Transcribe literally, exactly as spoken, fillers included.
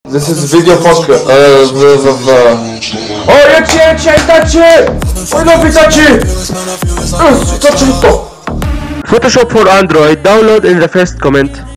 This is video podcast. Uh, uh, oh, jedźcie, jedźcie, Itachi! I love Itachi! Yes, Itachi to! Photoshop for Android, download in the first comment.